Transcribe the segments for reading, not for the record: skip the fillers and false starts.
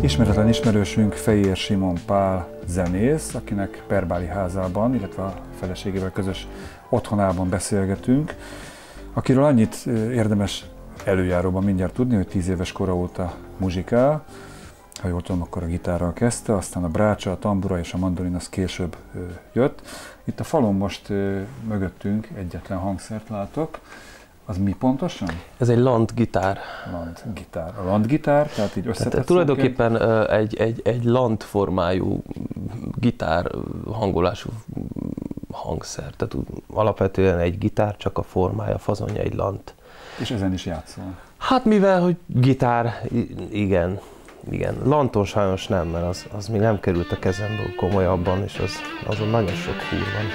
Ismeretlen ismerősünk Fejér Simon Pál zenész, akinek Perbáli házában, illetve a feleségével közös otthonában beszélgetünk, akiről annyit érdemes előjáróban mindjárt tudni, hogy 10 éves kora óta muzsikál. Ha jól tudom, akkor a gitárral kezdte, aztán a brácsa, a tambura és a mandolin az később jött. Itt a falon most mögöttünk egyetlen hangszert látok. Az mi pontosan? Ez egy landgitár. Landgitár. A landgitár, tehát így összetett tehát tulajdonképpen egy land formájú gitár hangolású hangszer. Tehát alapvetően egy gitár, csak a formája, a fazonja egy lant. És ezen is játszol? Hát mivel, hogy gitár, igen. Lanton sajnos nem, mert az még nem került a kezemből komolyabban, és azon nagyon sok húr van.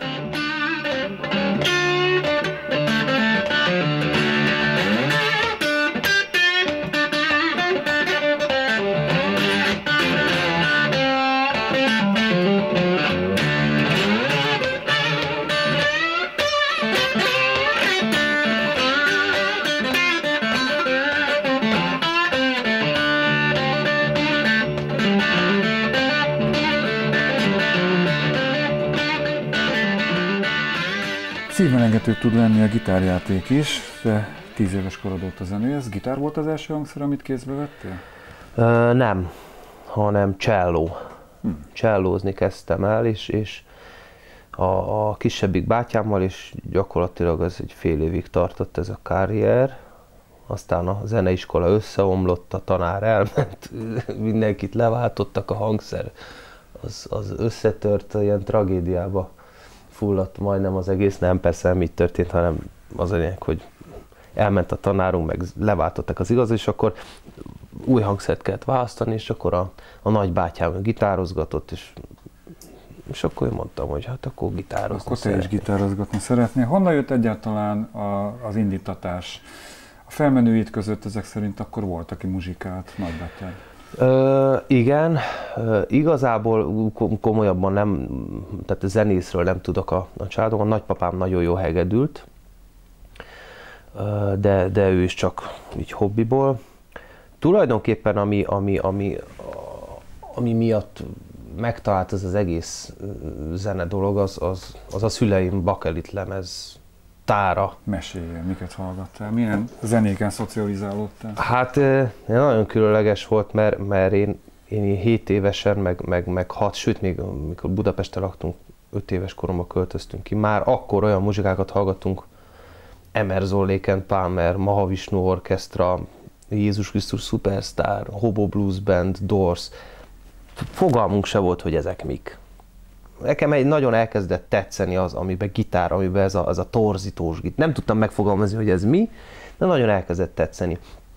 Szívmelengető tud lenni a gitárjáték is, de 10 éves korod óta zenész. Gitár volt az első hangszer, amit kézbe vettél? Nem, hanem cselló. Csellózni kezdtem el, és a kisebbik bátyámmal, és gyakorlatilag ez egy fél évig tartott ez a karrier. Aztán a zeneiskola összeomlott, a tanár elment, mindenkit leváltottak, a hangszer az összetört, ilyen tragédiába fulladt majdnem az egész, nem persze nem így történt, hanem az a lényeg, hogy elment a tanárunk, meg leváltottak az igaz, és akkor új hangszert kellett választani, és akkor a nagybátyám gitározgatott, és akkor én mondtam, hogy hát akkor gitározni Akkor te is gitározgatni szeretnél. Honnan jött egyáltalán az indítatás? A felmenőid között ezek szerint akkor volt, aki muzsikált, nagybátyád? Igen, igazából komolyabban nem, tehát a zenészről nem tudok a családomban. A nagypapám nagyon jó hegedült, de ő is csak így hobbiból. Tulajdonképpen ami miatt megtalált ez az egész zene dolog, az a szüleim bakelit lemez tára. Meséljél, miket hallgattál? Milyen zenéken szocializálódtál? Hát nagyon különleges volt, mert én 7 évesen, meg 6, sőt még amikor Budapesten laktunk, 5 éves koromban költöztünk ki, már akkor olyan muzsikákat hallgattunk, Emerson, Lake and Palmer, Mahavishnu Orchestra, Jézus Krisztus Superstar, Hobo Blues Band, Doors. Fogalmunk se volt, hogy ezek mik. Nekem nagyon elkezdett tetszeni az, amiben gitár, amiben ez a torzítós gitár. Nem tudtam megfogalmazni, hogy ez mi, de nagyon elkezdett tetszeni.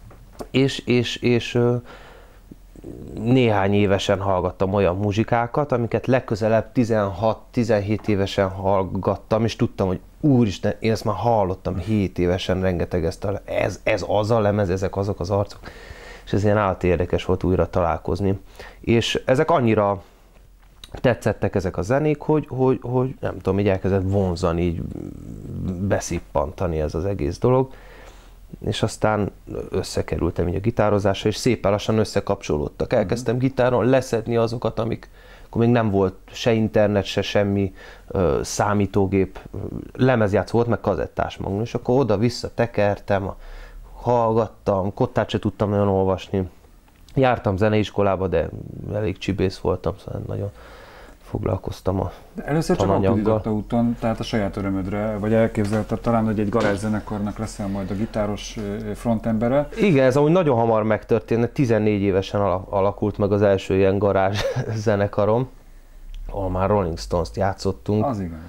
És néhány évesen hallgattam olyan muzsikákat, amiket legközelebb 16-17 évesen hallgattam, és tudtam, hogy úristen, én ezt már hallottam 7 évesen rengeteg ez az a lemez, ezek azok az arcok. És ez ilyen állati érdekes volt újra találkozni. És ezek annyira tetszettek ezek a zenék, hogy nem tudom, így elkezdett vonzani, így beszippantani ez az egész dolog. És aztán összekerültem így a gitározásra, és szépen lassan összekapcsolódtak. Elkezdtem gitáron leszedni azokat, amik akkor még nem volt se internet, se semmi számítógép, lemezjátszó volt, meg kazettás magnó, és akkor oda-vissza tekertem, hallgattam, kottát se tudtam nagyon olvasni. Jártam zeneiskolába, de elég csibész voltam, szóval nagyon foglalkoztam a de először csak autodidakta úton, tehát a saját örömödre, vagy elképzelted talán, hogy egy garázszenekarnak leszel majd a gitáros frontembere? Igen, ez amúgy nagyon hamar megtörtént, 14 évesen alakult meg az első ilyen garázs zenekarom, ahol már Rolling Stones-t játszottunk. Az igen.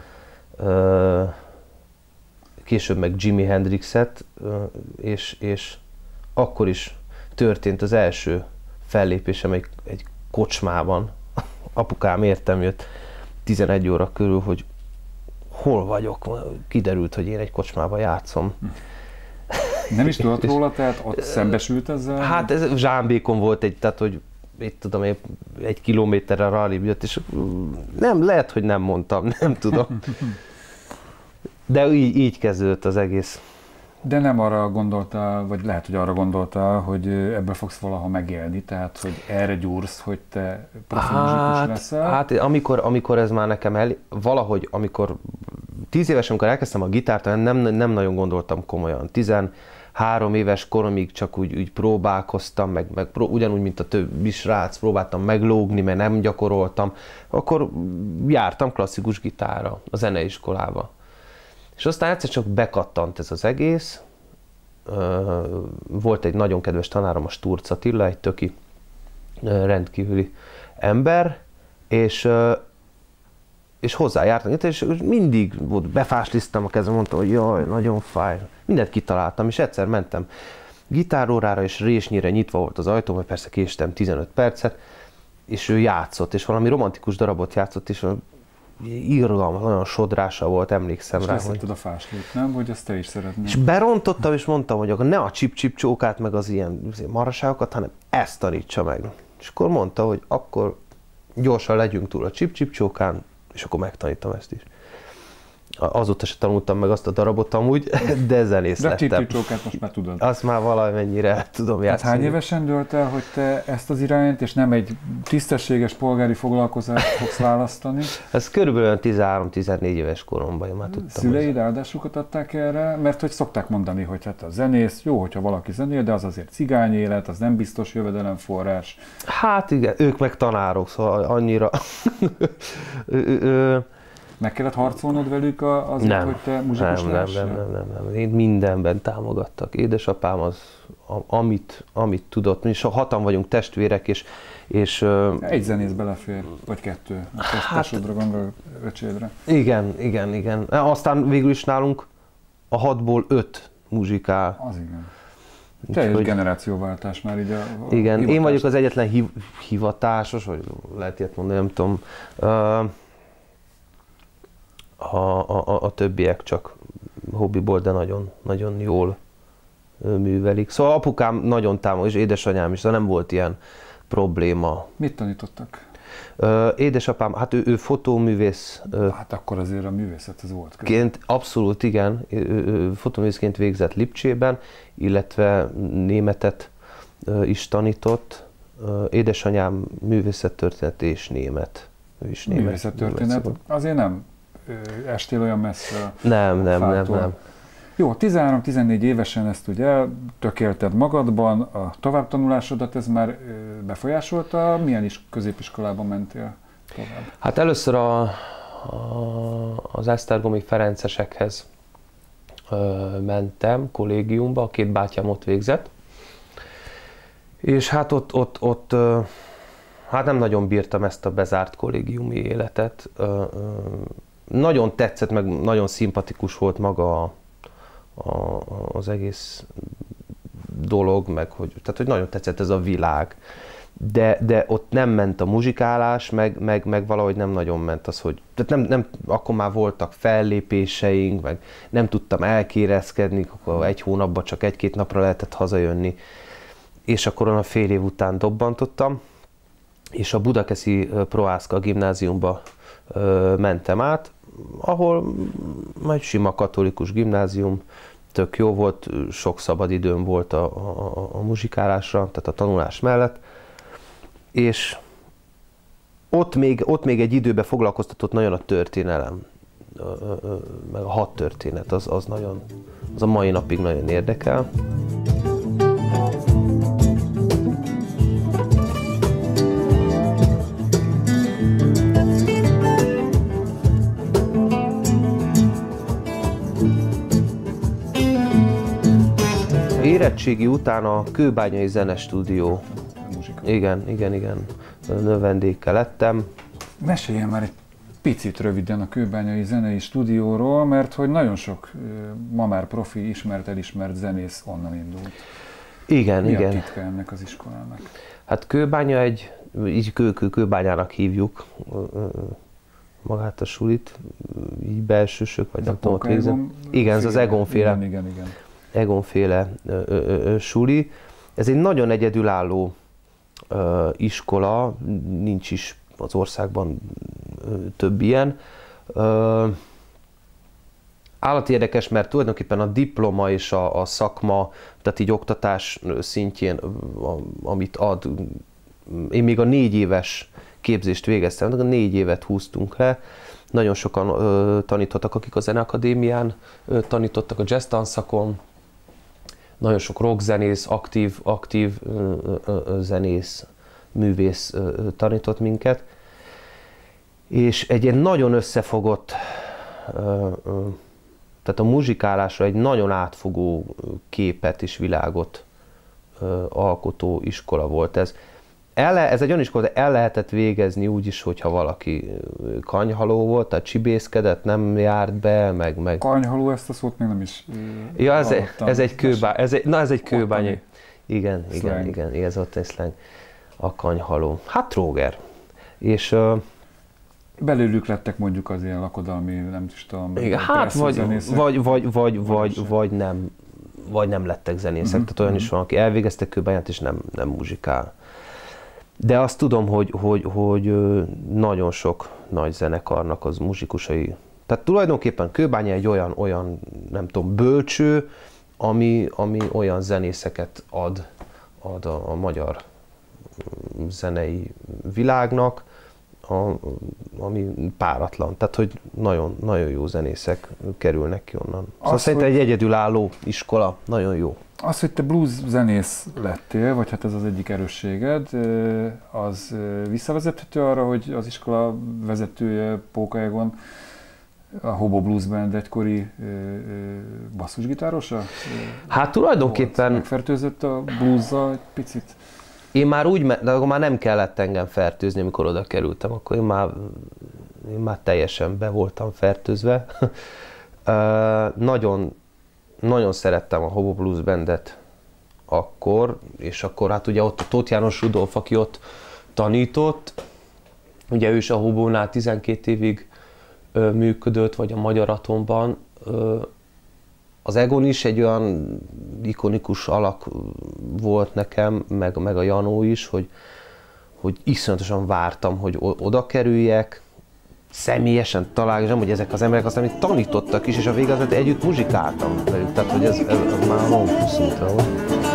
Később meg Jimi Hendrixet, és akkor is történt az első fellépésem egy kocsmában. Apukám értem jött 11 óra körül, hogy hol vagyok. Kiderült, hogy én egy kocsmában játszom. Nem is tudod róla, tehát ott szembesült ezzel? Hát ez Zsámbékon volt tehát hogy itt tudom, épp 1 kilométerre arrébb jött, és nem, lehet, hogy nem mondtam, nem tudom. De így kezdődött az egész. De nem arra gondoltál, vagy lehet, hogy arra gondoltál, hogy ebből fogsz valaha megélni, tehát hogy erre gyúrsz, hogy te profi muzsikus leszel? Hát amikor ez már nekem valahogy, amikor 10 évesen, amikor elkezdtem a gitárt, nem nagyon gondoltam komolyan. 13 éves koromig csak úgy próbálkoztam, meg ugyanúgy, mint a többi srác, próbáltam meglógni, mert nem gyakoroltam. Akkor jártam klasszikus gitárra a zeneiskolába. És aztán egyszer csak bekattant ez az egész. Volt egy nagyon kedves tanárom, a Sturc Attila, egy töki rendkívüli ember, és hozzájártam, és mindig befásliztam a kezem, mondtam, hogy jaj, nagyon fáj. Mindent kitaláltam, és egyszer mentem gitárórára, és résnyire nyitva volt az ajtó, mert persze késtem 15 percet, és ő játszott, és valami romantikus darabot játszott, és irgalmas, nagyon sodrása volt, emlékszem és rá. És leszetted a fáslit, nem? Hogy ezt te is szeretnél. És berontottam, és mondtam, hogy akkor ne a csip-csip csókát, meg az ilyen maraságokat, hanem ezt tanítsa meg. És akkor mondta, hogy akkor gyorsan legyünk túl a csip-csip csókán, és akkor megtanítom ezt is. Azóta se tanultam meg azt a darabot amúgy, de zenész lettem. De a csókát most már tudod. Azt már valamennyire tudom játszani. Hát hány évesen dölt el, hogy te ezt az irányt, és nem egy tisztességes polgári foglalkozást fogsz választani? Ez körülbelül 13-14 éves koromban én már tudtam. Szüleid áldásukat adták erre? Mert hogy szokták mondani, hogy hát a zenész, jó, hogyha valaki zenél, de az azért cigány élet, az nem biztos jövedelemforrás. Hát igen, ők meg tanárok, szóval annyira... Meg kellett harcolnod velük azért, hogy te muzsikus lehessél? Nem. Én mindenben támogattak. Édesapám az, amit tudott. Mi is 6-an vagyunk testvérek, és egy zenész belefér, vagy 2. A tesódra gondol, öcsédre. Igen. Aztán végül is nálunk a 6-ból 5 muzsikál. Az igen. Teljes generációváltás már így a igen, én vagyok az egyetlen hivatásos, vagy lehet ilyet mondani, nem tudom. A többiek csak hobbiból, de nagyon, nagyon jól művelik. Szóval apukám nagyon támogat, és édesanyám is, szóval nem volt ilyen probléma. Mit tanítottak? Édesapám, hát ő fotóművész. Hát akkor azért a művészet az volt. Abszolút, igen. Fotóművészként végzett Lipcsében, illetve németet is tanított. Édesanyám művészettörténet és német. Ő is német. Művészettörténet? Azért nem estél olyan messze? Nem. Jó, 13-14 évesen ezt ugye tökélted magadban, a továbbtanulásodat ez már befolyásolta? Milyen középiskolában mentél tovább? Hát először az Esztergomi Ferencesekhez mentem, kollégiumba, a 2 bátyám ott végzett. És hát ott hát nem nagyon bírtam ezt a bezárt kollégiumi életet. Nagyon tetszett, meg nagyon szimpatikus volt maga az egész dolog, meg tehát hogy nagyon tetszett ez a világ. De ott nem ment a muzsikálás, meg valahogy nem nagyon ment az, hogy... Tehát nem, akkor már voltak fellépéseink, meg nem tudtam elkérezkedni, akkor 1 hónapban csak 1-2 napra lehetett hazajönni. És akkor a fél év után dobbantottam, és a budakeszi Prohászka gimnáziumba mentem át, ahol egy sima katolikus gimnázium, tök jó volt, sok szabad időm volt a muzsikálásra, tehát a tanulás mellett, és ott még egy időben foglalkoztatott nagyon a történelem, meg a hadtörténet, az a mai napig nagyon érdekel. Érettségi után a Kőbányai Zenestúdió. Igen. Növendékkel lettem. Meséljen már egy picit röviden a Kőbányai Zenei Stúdióról, mert hogy nagyon sok ma már profi, elismert zenész onnan indult. Igen. Mi a titka ennek az iskolának? Hát Kőbánya így Kőbányának hívjuk magát a sulit, így belsősök, vagy nem tudom, végzem. Igen, ez az Egonféle. Igen. Egonféle suli. Ez egy nagyon egyedülálló iskola, nincs is az országban több ilyen. állati érdekes, mert tulajdonképpen a diploma és a szakma, tehát így oktatás szintjén, amit ad, én még a 4 éves képzést végeztem, a 4 évet húztunk le, nagyon sokan tanítottak, akik a Zeneakadémián tanítottak, a jazz tanszakon, nagyon sok rockzenész, aktív zenész, művész tanított minket, és egy ilyen nagyon összefogott, tehát a muzsikálásra egy nagyon átfogó képet és világot alkotó iskola volt ez. Ez egy olyan iskola, de el lehetett végezni úgy is, hogyha valaki kanyhaló volt, tehát csibészkedett, nem járt be, meg... Kanyhaló, ezt a szót még nem is ja, ez egy kőbánya. Igen, ez ott egy slang. A kanyhaló. Hát tróger. És... belőlük lettek mondjuk az ilyen lakodalmi, nem is tudom, igen, hát vagy nem lettek zenészek, tehát olyan is van, aki elvégezte kőbányát és nem muzsikál. De azt tudom, hogy nagyon sok nagy zenekarnak az muzsikusai, tehát tulajdonképpen Kőbánya egy olyan nem tudom, bölcső, ami olyan zenészeket ad a magyar zenei világnak, ami páratlan. Tehát, hogy nagyon, nagyon jó zenészek kerülnek ki onnan. Szóval szerintem egy egyedülálló iskola, nagyon jó. Az, hogy te blues zenész lettél, vagy hát ez az egyik erősséged, az visszavezethető arra, hogy az iskola vezetője Póka Egon a Hobo Blues Band egykori basszusgitárosa? Hát tulajdonképpen... Megfertőzött a blues-zal egy picit? Én már úgy, de akkor már nem kellett engem fertőzni, amikor oda kerültem, akkor én már teljesen be voltam fertőzve. Nagyon szerettem a Hobo Blues Bandet akkor, és akkor hát ugye ott a Tóth János Rudolf, aki ott tanított, ugye ő is a Hobónál 12 évig működött, vagy a Magyar Atomban. Az Egon is egy olyan ikonikus alak volt nekem, meg a Janó is, hogy iszonyatosan vártam, hogy oda kerüljek, személyesen találkozom, hogy ezek az emberek aztán még tanítottak is, és a végén azért együtt muzsikáltam velük, tehát hogy ez már nagyon puszultra volt.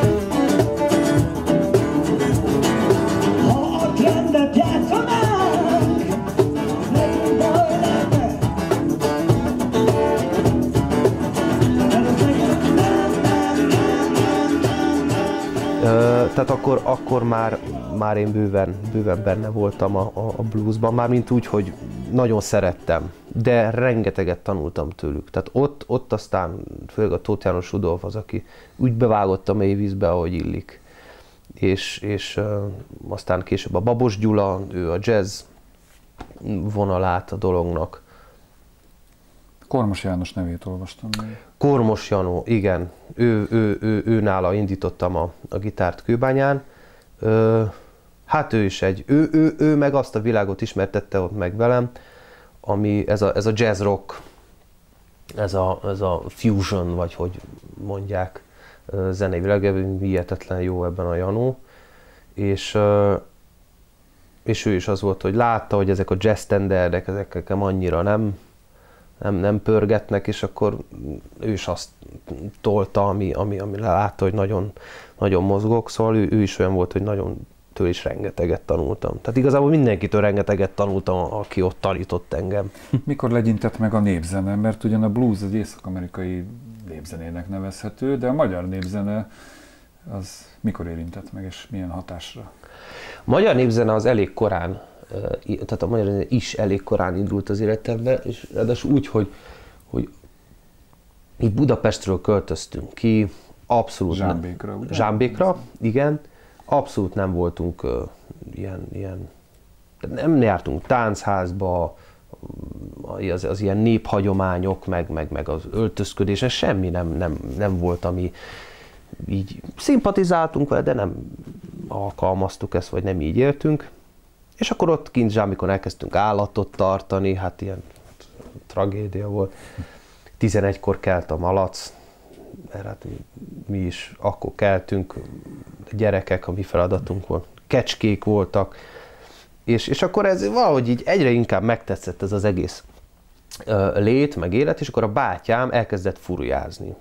Tehát akkor már én bőven benne voltam a bluesban, mármint úgy, hogy nagyon szerettem, de rengeteget tanultam tőlük. Tehát ott aztán főleg a Tóth János Rudolf az, aki úgy bevágott a mély vízbe, ahogy illik. És aztán később a Babos Gyula, ő a jazz vonalát a dolognak. Kormos János nevét olvastam még. Kormos Janó, igen. Ő nála indítottam a gitárt Kőbányán. Hát ő is ő meg azt a világot ismertette ott meg velem, ami ez a jazz rock, ez a fusion, vagy hogy mondják zenei világ, hihetetlen jó ebben a Janó. És ő is az volt, hogy látta, hogy ezek a jazz standardek, ezek nekem annyira nem pörgetnek, és akkor ő is azt tolta, ami látta, hogy nagyon, nagyon mozgok, szóval ő is olyan volt, hogy nagyon tőle is rengeteget tanultam. Tehát igazából mindenkitől rengeteget tanultam, aki ott tanított engem. Mikor legyintett meg a népzene? Mert ugyan a blues az észak-amerikai népzenének nevezhető, de a magyar népzene az mikor érintett meg, és milyen hatásra? A magyar népzene az elég korán, tehát a magyar népzene is elég korán indult az életembe, és ráadásul úgy, hogy itt Budapestről költöztünk ki, abszolút Zsámbékra, igen, abszolút nem voltunk ilyen, nem jártunk táncházba, az ilyen néphagyományok, meg az öltözködés, semmi nem volt, ami így szimpatizáltunk vele, de nem alkalmaztuk ezt, vagy nem így éltünk. És akkor ott kint Zsámbékon elkezdtünk állatot tartani, hát ilyen tragédia volt. 11-kor kelt a malac, mert hát mi is akkor keltünk, gyerekek, a mi feladatunk volt, kecskék voltak, és akkor ez valahogy így egyre inkább megtetszett ez az egész lét, meg élet, és akkor a bátyám elkezdett furujázni.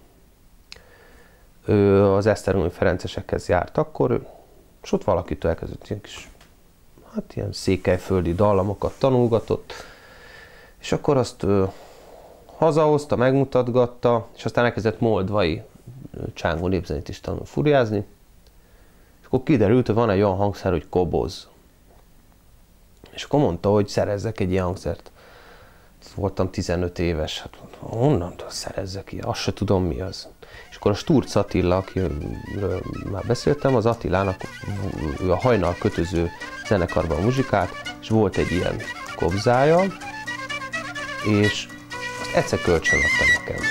Ő az esztergomi ferencesekhez járt akkor, és ott valakitől elkezdett ilyen kis, hát ilyen székelyföldi dallamokat tanulgatott, és akkor azt hazahozta, megmutatgatta, és aztán elkezdett moldvai csángó népzenét is tanul furujázni, és akkor kiderült, hogy van egy olyan hangszer, hogy koboz. És akkor mondta, hogy szerezzek egy ilyen hangszert. Voltam 15 éves, hát honnan szerezzek ilyen, azt se tudom mi az. És akkor a Sturc Attila, akiről már beszéltem, az Attilának ő a Hajnal kötöző zenekarban muzsikált, és volt egy ilyen kobzája, és azt egyszer kölcsön adta nekem.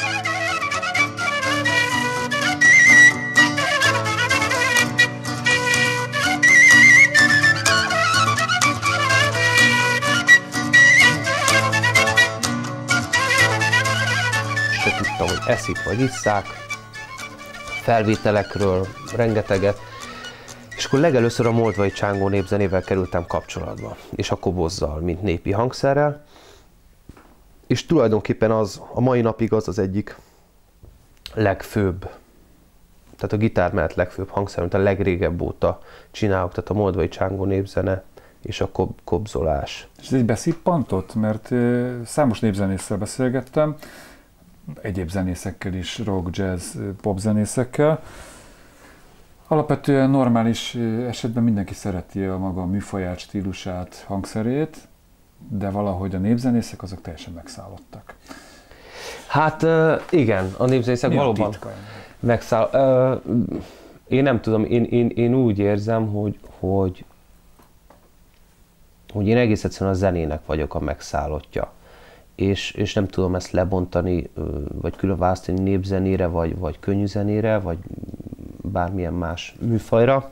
Hogy eszik vagy isszák, felvételekről rengeteget, és akkor legelőször a moldvai csángó népzenével kerültem kapcsolatba, és a kobozzal, mint népi hangszerrel, és tulajdonképpen az a mai napig az egyik legfőbb, tehát a gitár mellett legfőbb hangszer, amit a legrégebb óta csinálok, tehát a moldvai csángó népzene és a kobzolás. És ez egy beszippantott, mert számos népzenésszel beszélgettem, egyéb zenészekkel is, rock, jazz, pop zenészekkel. Alapvetően normális esetben mindenki szereti a maga műfaját, stílusát, hangszerét, de valahogy a népzenészek azok teljesen megszállottak. Hát igen, a népzenészek valóban megszáll. Én nem tudom, én úgy érzem, hogy én egész egyszerűen a zenének vagyok a megszállottja. És nem tudom ezt lebontani, vagy külön választani népzenére, vagy könnyű zenére, vagy bármilyen más műfajra.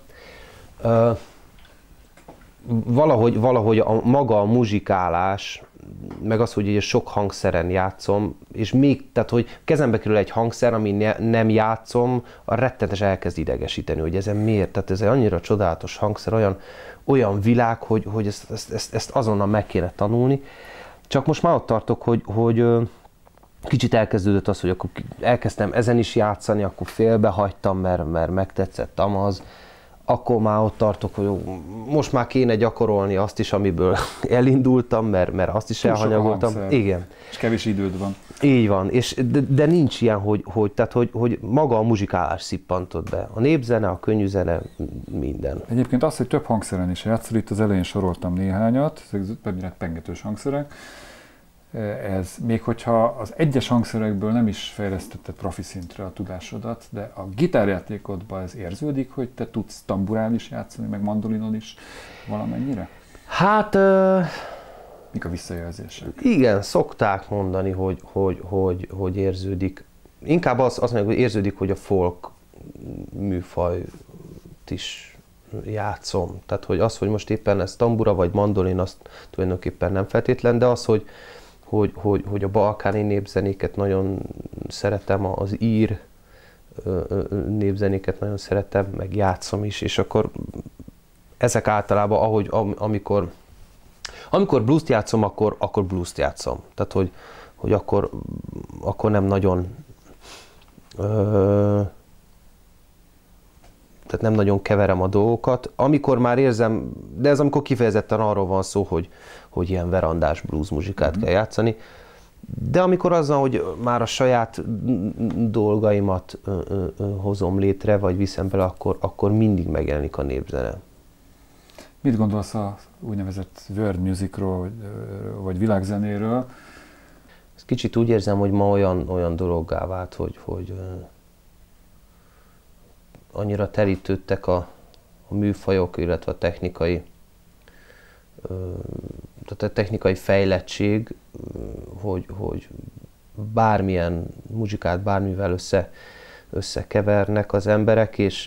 Valahogy maga a muzsikálás, meg az, hogy sok hangszeren játszom, és még, tehát hogy kezembe kerül egy hangszer, ami nem játszom, a rettenetes elkezd idegesíteni, hogy ezen miért, tehát ez egy annyira csodálatos hangszer, olyan világ, hogy ezt azonnal meg kéne tanulni. Csak most már ott tartok, hogy kicsit elkezdődött az, hogy akkor elkezdtem ezen is játszani, akkor félbehagytam, mert megtetszett az. Akkor már ott tartok, hogy most már kéne gyakorolni azt is, amiből elindultam, mert azt is elhanyagoltam. Igen. És kevés időd van. Így van, de nincs ilyen, hogy maga a muzsikálás szippantott be. A népzene, a könnyű zene, minden. Egyébként az, hogy több hangszeren is játszol, itt az elején soroltam néhányat, ezek pengetős hangszerek. Ez még hogyha az egyes hangszerekből nem is fejlesztetted profi szintre a tudásodat, de a gitárjátékodban ez érződik, hogy te tudsz tamburán is játszani, meg mandolinon is valamennyire? Hát... Mik a visszajelzések? Igen, szokták mondani, hogy érződik. Inkább azt mondják, hogy érződik, hogy a folk műfajt is játszom. Tehát, hogy az, hogy most éppen ez tambura vagy mandolin, azt tulajdonképpen nem feltétlen, de az, hogy a balkáni népzenéket nagyon szeretem, az ír népzenéket nagyon szeretem, meg játszom is, és akkor ezek általában, amikor blues-t játszom, akkor blues-t játszom. Tehát, hogy akkor nem nagyon tehát nem nagyon keverem a dolgokat. Amikor már érzem, de ez amikor kifejezetten arról van szó, hogy ilyen verandás blues muzsikát kell játszani, de amikor azzal, hogy már a saját dolgaimat hozom létre, vagy viszem bele, akkor mindig megjelenik a népzene. Mit gondolsz a úgynevezett world musicról, vagy világzenéről? Ezt kicsit úgy érzem, hogy ma olyan dologgá vált, hogy annyira terítődtek a műfajok, illetve a technikai fejlettség, hogy bármilyen muzsikát bármivel összekevernek az emberek, és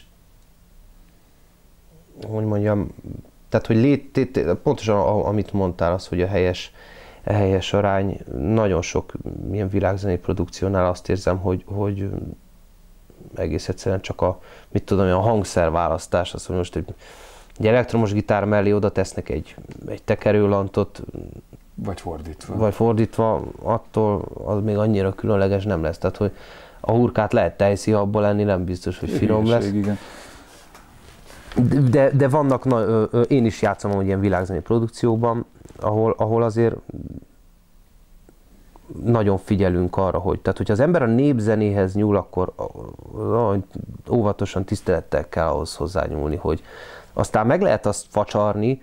hogy mondjam, tehát hogy pontosan amit mondtál, az, hogy a helyes arány, nagyon sok ilyen világzenei produkciónál azt érzem, hogy egész egyszerűen csak a hangszerválasztás, az, hogy most egy elektromos gitár mellé oda tesznek egy tekerőlantot, Vagy fordítva. Vagy fordítva, attól az még annyira különleges nem lesz. Tehát, hogy a hurkát lehet tejszínhabból lenni, nem biztos, hogy finom lesz. Igen. De vannak, én is játszom ilyen világzenei produkcióban, ahol azért nagyon figyelünk arra, hogy tehát, hogyha az ember a népzenéhez nyúl, akkor óvatosan, tisztelettel kell ahhoz hozzányúlni, hogy aztán meg lehet azt facsarni,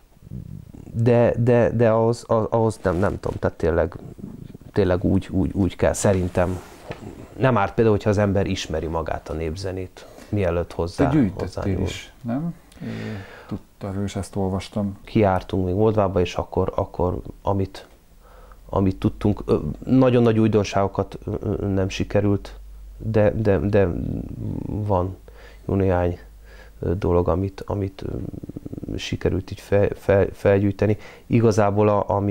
de ahhoz nem tudom, tehát tényleg úgy kell, szerintem. Nem árt például, hogyha az ember ismeri magát a népzenét, mielőtt hozzányúl. is, nem? Tudtam, és ezt olvastam. Kijártunk még Moldvába, és akkor amit tudtunk, nagyon nagy újdonságokat nem sikerült, de van jó néhány dolog, amit sikerült így felgyűjteni. Igazából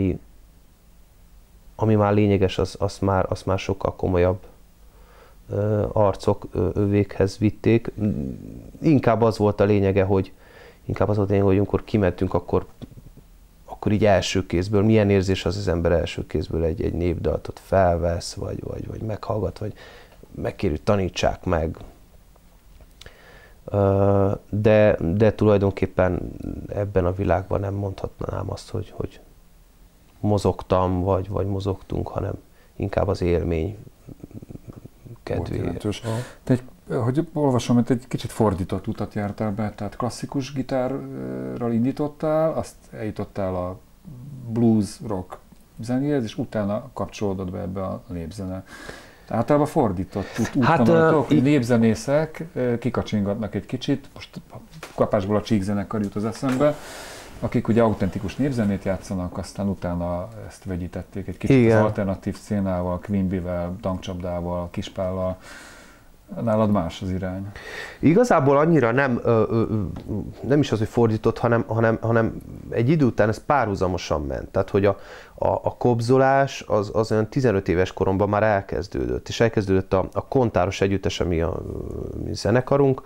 ami már lényeges, azt már sokkal komolyabb arcok véghez vitték. Inkább az volt a lényege, hogy amikor kimentünk, akkor így első kézből, milyen érzés az ember első kézből egy népdalt ott felvesz, vagy meghallgat, vagy megkérjük, tanítsák meg. De tulajdonképpen ebben a világban nem mondhatnám azt, hogy mozogtam, vagy mozogtunk, hanem inkább az élmény kedvéért. Hogy olvasom, hogy egy kicsit fordított utat jártál be, tehát klasszikus gitárral indítottál, azt eljutottál a blues, rock zenéhez, és utána kapcsolódott be ebbe a népzene. Általában fordított útvonalatok, népzenészek kikacsingatnak egy kicsit, most kapásból a Csík zenekar jut az eszembe, akik ugye autentikus népzenét játszanak, aztán utána ezt vegyítették egy kicsit. Igen. Az alternatív szcénával, Quimbyvel, Tankcsapdával, Kispállal. Nálad más az irány? Igazából annyira nem is az, hogy fordított, hanem egy idő után ez párhuzamosan ment. Tehát, hogy a kobzolás az olyan 15 éves koromban már elkezdődött, és elkezdődött a kontáros együttes, ami a zenekarunk.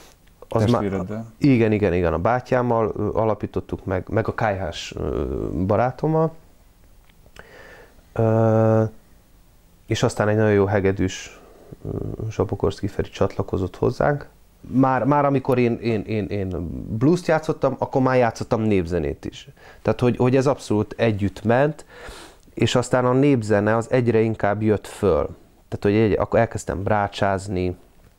Igen, a bátyámmal alapítottuk meg a KH-s barátommal, és aztán egy nagyon jó hegedűs Zsabokorszky Feri csatlakozott hozzánk. Már amikor én blues-t játszottam, akkor már játszottam népzenét is. Tehát, hogy ez abszolút együtt ment, és aztán a népzene az egyre inkább jött föl. Tehát, hogy akkor elkezdtem brácsázni,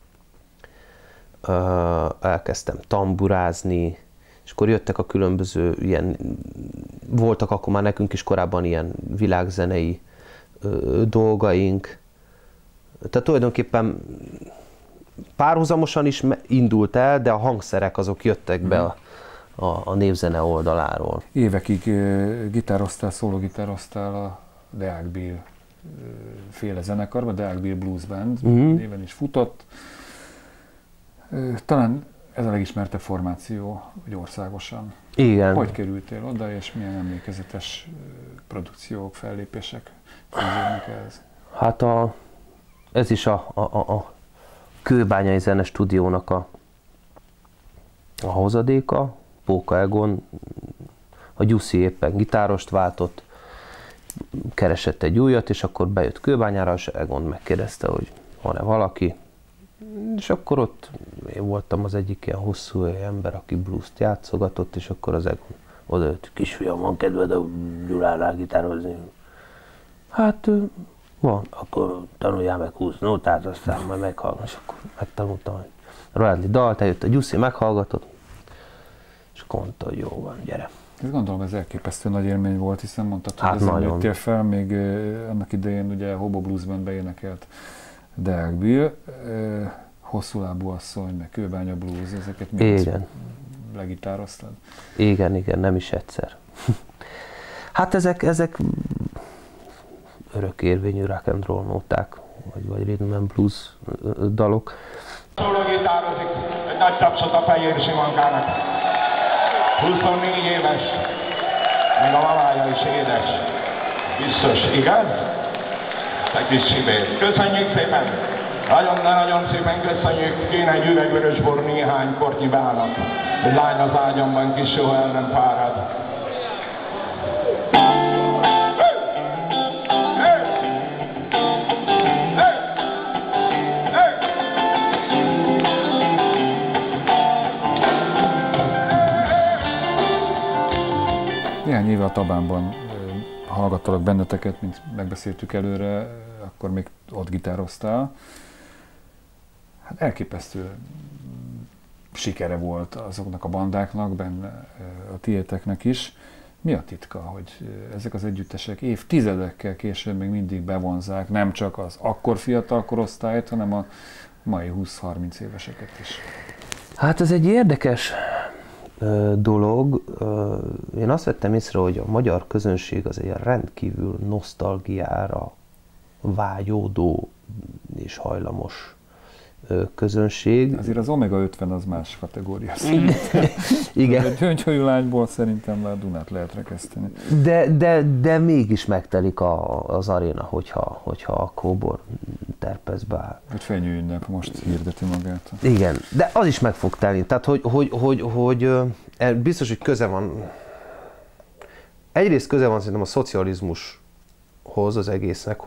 elkezdtem tamburázni, és akkor jöttek a különböző ilyen, voltak akkor már nekünk is korábban ilyen világzenei dolgaink. Tehát tulajdonképpen párhuzamosan is indult el, de a hangszerek azok jöttek be a népzene oldaláról. Évekig szólógitároztál a Deák Bill féle zenekarban, Deák Bill Blues Band néven is futott. Talán ez a legismertebb formáció, hogy országosan. Igen. Hogy kerültél oda, és milyen emlékezetes produkciók, fellépések fűződnek ehhez? Hát ez is a Kőbányai Zenestúdiónak a hozadéka. Póka Egon, a Gyuszi éppen gitárost váltott, keresett egy újat, és akkor bejött Kőbányára, és Egon megkérdezte, hogy van-e valaki. És akkor ott én voltam az egyik ilyen hosszú ember, aki blues-t játszogatott, és akkor az Egon odajött, kisfiam, van kedved a Gyulánál gitározni? Hát van, akkor tanuljál meg 20 nótát, aztán majd meghallgatom, és akkor megtanultam, hogy royalty dalt, eljött a Gyuszi, meghallgatott, és akkor mondta, hogy jó van, gyere. Ezt gondolom, ez elképesztő nagy élmény volt, hiszen mondtad, hogy ezzel nőttél fel, még annak idején ugye Hobo Blues Bandbe énekelt Deák Bill, Hosszúlábú asszony, meg Kőbánya Blues, ezeket mind legitároztad? Igen, nem is egyszer. Hát ezek örökérvényű rock and roll nóták, vagy rhythm and blues dalok. Szólógitározik, egy nagy tapsot a Fejér Simonkának. 24 éves, még a mamája is édes. Biztos, igaz? Te kis csibér. Köszönjük szépen! Nagyon szépen köszönjük. Kéne egy üveg vörösbor néhány kortnyi bának. Egy lány az ágyamban kis soha el nem fárad. Néhány éve a Tabánban hallgattalak benneteket, mint megbeszéltük előre, akkor még ott gitároztál. Hát elképesztő sikere volt azoknak a bandáknak, benne a tiéteknek is. Mi a titka, hogy ezek az együttesek évtizedekkel később még mindig bevonzák nem csak az akkor fiatal korosztályt, hanem a mai 20-30 éveseket is? Hát ez egy érdekes dolog. Én azt vettem észre, hogy a magyar közönség az egy rendkívül nosztalgiára vágyódó és hajlamos közönség. Azért az Omega 50 az más kategória. Igen. Egy Gyöngyhajú lányból szerintem a Dunát lehet rekeszteni. De mégis megtelik az aréna, hogyha a kóbor terpezbe áll. Vagy Fenyő Ünnep most hirdeti magát. Igen, de az is meg fog telni. Tehát, hogy biztos, hogy köze van. Egyrészt köze van szerintem a szocializmushoz az egésznek,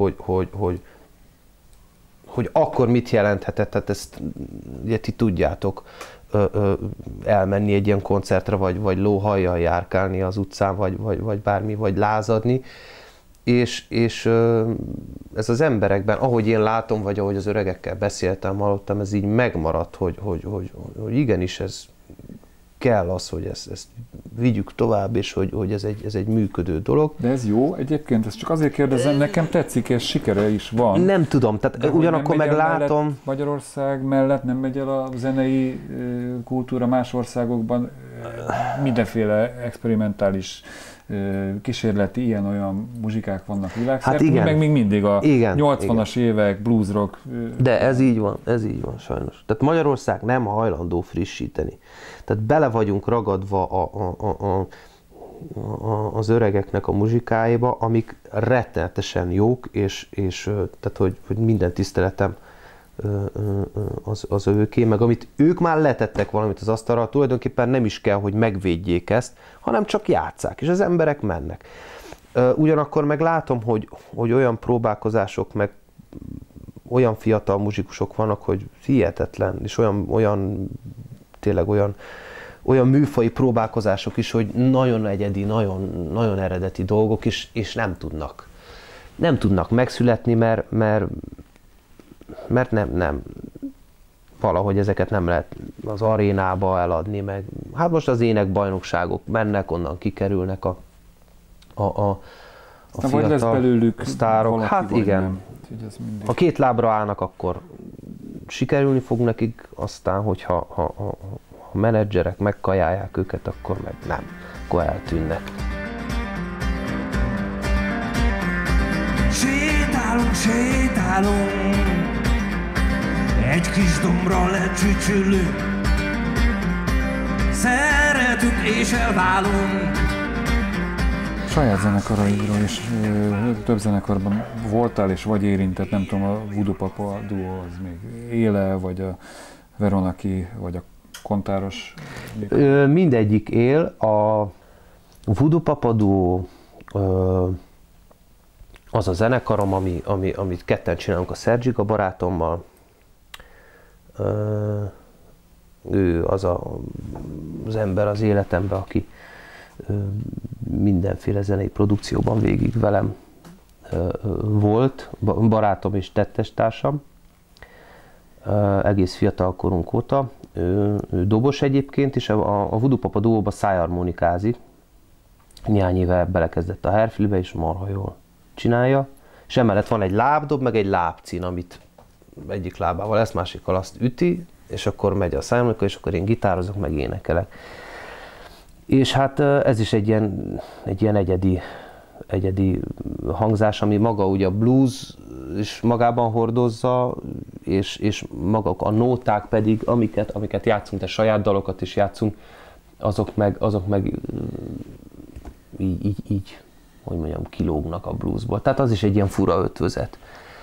hogy akkor mit jelenthetett, tehát ezt ugye ti tudjátok, elmenni egy ilyen koncertre, vagy lóhajjal járkálni az utcán, vagy bármi, vagy lázadni. És ez az emberekben, ahogy én látom, vagy ahogy az öregekkel beszéltem, hallottam, ez így megmaradt, hogy igenis ez kell az, hogy ezt vigyük tovább, és hogy ez egy működő dolog. De ez jó egyébként, ezt csak azért kérdezem, nekem tetszik, és sikere is van. Nem tudom, tehát ugyanakkor meg látom... Magyarország mellett nem megy el a zenei kultúra más országokban, mindenféle experimentális kísérleti, ilyen-olyan muzsikák vannak világszerte, hát meg még mindig a igen, 80-as évek, blues rock. De ez így van sajnos. Tehát Magyarország nem hajlandó frissíteni. Tehát bele vagyunk ragadva az öregeknek a muzsikáiba, amik rettenetesen jók, és tehát, hogy minden tiszteletem az övéké, meg amit ők már letettek valamit az asztalra, tulajdonképpen nem is kell, hogy megvédjék ezt, hanem csak játsszák, és az emberek mennek. Ugyanakkor meg látom, hogy olyan próbálkozások, meg olyan fiatal muzsikusok vannak, hogy hihetetlen, és tényleg olyan műfai próbálkozások is, hogy nagyon egyedi, nagyon eredeti dolgok is, és nem tudnak megszületni, mert nem. Valahogy ezeket nem lehet az arénába eladni, meg hát most az énekbajnokságok mennek, onnan kikerülnek a vagy lesz belőlük sztárok. valaki, Hát igen. Ha két lábra állnak, akkor sikerülni fog nekik, aztán, hogyha ha menedzserek megkajálják őket, akkor meg nem, akkor eltűnnek. Sétálunk, egy kis dombra lecsücsülünk, szeretünk és elválunk. Saját zenekaraidról is több zenekarban voltál és vagy érintett, nem tudom, a Voodoo Papa duó az még éle, vagy a Veronaki, vagy a Kontáros? Mindegyik él. A Voodoo Papa duó az a zenekarom, amit ketten csinálunk a Szerzsika barátommal. Ő az az ember az életemben, aki mindenféle zenei produkcióban végig velem volt, barátom és tettestársam, egész fiatal korunk óta. Ő dobos egyébként, és a Voodoo Papa duóba szájharmonikázik. Néhány éve belekezdett a Herfilbe, és marha jól csinálja. És emellett van egy lábdob, meg egy lábcín, amit egyik lábával ezt, másikkal azt üti, és akkor megy a szájharmonika, és akkor én gitározok, meg énekelek. És hát ez is egy ilyen egyedi hangzás, ami maga ugye a blues is magában hordozza, és maga a nóták pedig, amiket játszunk, de saját dalokat is játszunk, azok meg így, hogy mondjam, kilógnak a bluesból. Tehát az is egy ilyen fura ötvözet.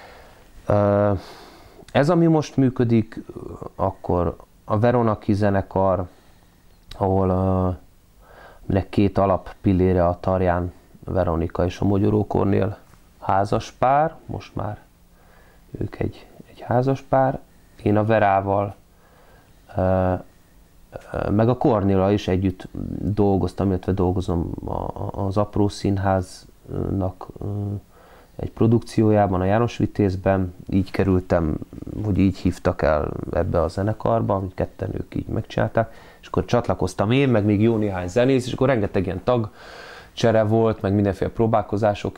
Ez, ami most működik, akkor a Veronaki zenekar, ahol minek két alappillére a Tarján Veronika és a Mogyoró Kornél házas pár, most már ők egy házas pár. Én a Verával meg a Kornéllal is együtt dolgoztam, illetve dolgozom az Apró Színháznak egy produkciójában, a János Vitézben. Így kerültem, hogy így hívtak el ebbe a zenekarba, ketten ők így megcsinálták, és akkor csatlakoztam én, meg még jó néhány zenész, és akkor rengeteg ilyen tagcsere volt, meg mindenféle próbálkozások,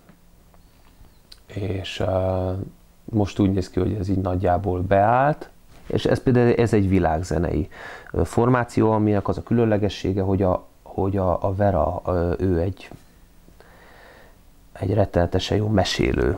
és most úgy néz ki, hogy ez így nagyjából beállt. És ez például egy világzenei formáció, aminek az a különlegessége, hogy a Vera, ő egy rettenetesen jó mesélő.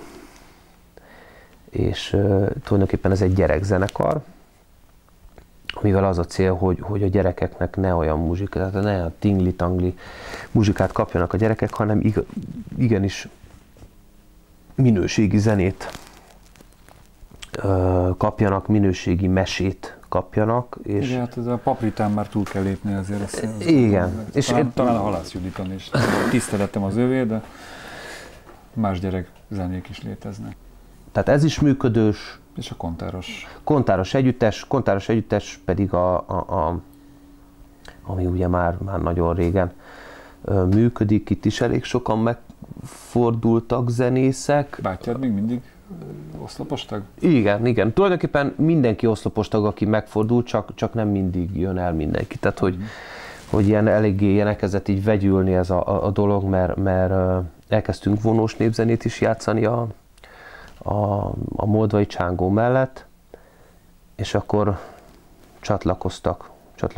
És tulajdonképpen ez egy gyerekzenekar, mivel az a cél, hogy a gyerekeknek ne olyan muzsikát, ne olyan tingli-tangli muzsikát kapjanak a gyerekek, hanem igenis minőségi zenét kapjanak, minőségi mesét kapjanak. És igen, hát ez a Papritán már túl kell lépni azért. Igen. És talán a Halász Juditon is. Tiszteletem az övé, de más gyerek zenék is léteznek. Tehát ez is működős. És a kontáros. Kontáros együttes pedig ami ugye már nagyon régen működik, itt is elég sokan megfordultak zenészek. Bátyád még mindig oszlopos tag? Igen. Tulajdonképpen mindenki oszlopos tag, aki megfordul, csak nem mindig jön el mindenki. Tehát, hogy ilyen eléggé elkezdett így vegyülni ez a dolog, mert elkezdtünk vonós népzenét is játszani a Moldvai Csángó mellett, és akkor csatlakoztak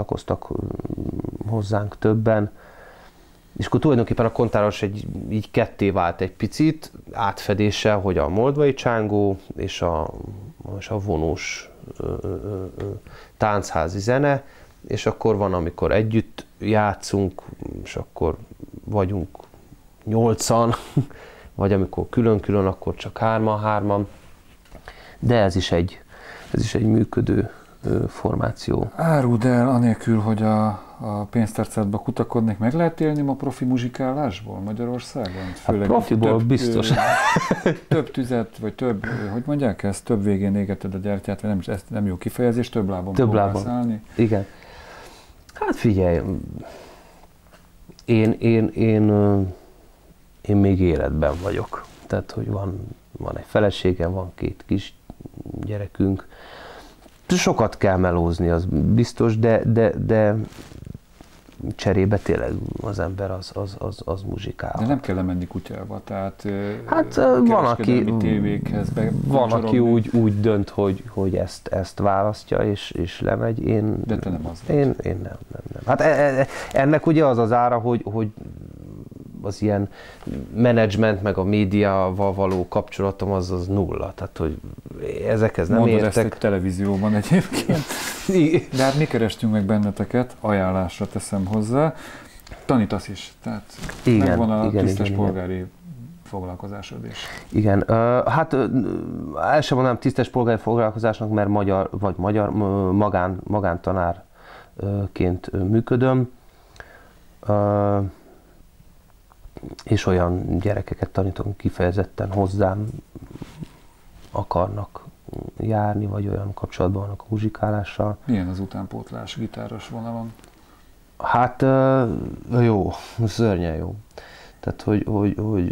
hozzánk többen, és akkor tulajdonképpen a kontáros így ketté vált egy picit, átfedéssel, hogy a Moldvai Csángó és a vonós tánchazi zene, és akkor van, amikor együtt játszunk, és akkor vagyunk 8-an, vagy amikor külön-külön, akkor csak 3-3, de ez is egy működő formáció. Áruld el, anélkül, hogy a pénztárcádba kutakodnék, meg lehet élni ma profi muzsikálásból Magyarországon? Főleg profiból biztos. Több tüzet, vagy több, hogy mondják ezt, több végén égeted a gyertyát, vagy ez nem jó kifejezés, több lábon próbálsz állni. Igen. Hát figyelj, én még életben vagyok. Tehát, hogy van egy feleségem, van 2 kis gyerekünk. Sokat kell melózni, az biztos, de cserébe tényleg az ember az muzsikál. De nem kell lemenni kutyába, tehát hát van, aki úgy dönt, hogy ezt választja, és lemegy. De te nem az én nem. Hát ennek ugye az ára, hogy az ilyen menedzsment, meg a médiával való kapcsolatom az nulla. Tehát, hogy ezekhez nem mondod értek. Ezt egy televízióban egyébként. De hát mi kerestünk meg benneteket, ajánlásra teszem hozzá. Tanítasz is, tehát megvan a tisztes polgári foglalkozásod is. Igen, hát el sem mondanám tisztes polgári foglalkozásnak, mert magántanárként működöm. És olyan gyerekeket tanítom, kifejezetten hozzám akarnak járni, vagy olyan kapcsolatban vannak a muzsikálással. Milyen az utánpótlás gitáros vonalon? Hát jó, szörnyen jó. Tehát, hogy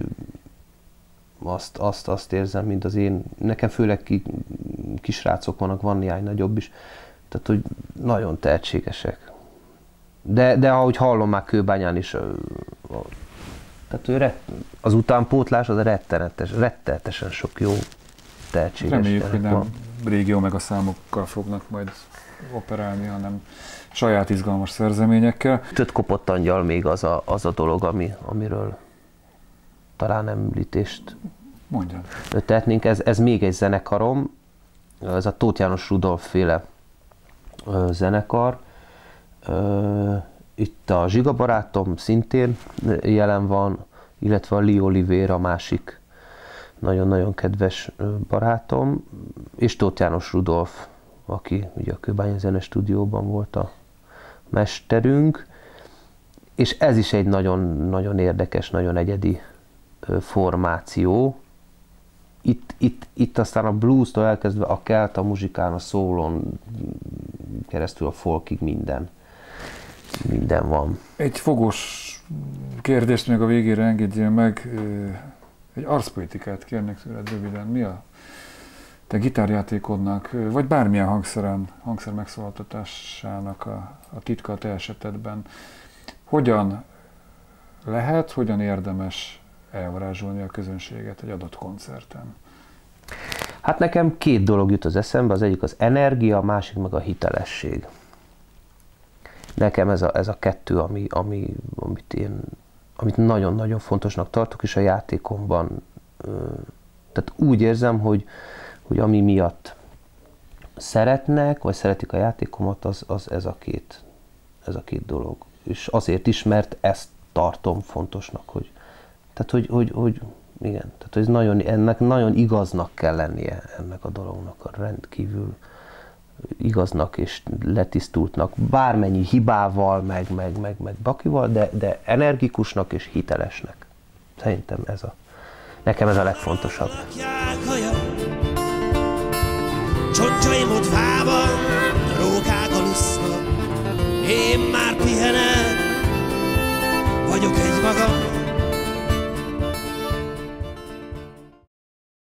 azt érzem, mint az én, nekem főleg kisrácok vannak, van néhány nagyobb is, tehát, hogy nagyon tehetségesek. De ahogy hallom már Kőbányán is, tehát az utánpótlás az rettenetesen sok jó tehetséges. Reméljük, hogy nem régió meg a számokkal fognak majd operálni, hanem saját izgalmas szerzeményekkel. Öt kopott angyal még az a dolog, amiről talán említést tehetnénk. Ez még egy zenekarom, ez a Tóth János Rudolf féle zenekar. Itt a Zsiga barátom szintén jelen van, illetve a Lee Olivér, a másik nagyon-nagyon kedves barátom, és Tóth János Rudolf, aki ugye a Kőbánya Zene Stúdióban volt a mesterünk, és ez is egy nagyon érdekes, nagyon egyedi formáció. Itt aztán a blues-tól elkezdve a kelta muzsikán, a szólon keresztül a folkig minden minden van. Egy fogós kérdést még a végére engedjél meg. Egy arszpolitikát kérnék tőled röviden. Mi a te gitárjátékodnak, vagy bármilyen hangszer megszólaltatásának a titka a te esetedben? Hogyan lehet, hogyan érdemes elvarázsolni a közönséget egy adott koncerten? Hát nekem két dolog jut az eszembe, az egyik az energia, a másik meg a hitelesség. Nekem ez a kettő, amit nagyon-nagyon fontosnak tartok, és a játékomban, tehát úgy érzem, hogy ami miatt szeretnek, vagy szeretik a játékomat, az ez a két dolog. És azért is, mert ezt tartom fontosnak, hogy igen, tehát ez ennek nagyon igaznak kell lennie ennek a dolognak, a rendkívül igaznak és letisztultnak, bármennyi hibával, meg bakival, de energikusnak és hitelesnek. Szerintem nekem ez a legfontosabb. Csontjaim ott fában, rókák alusznak, én már pihenem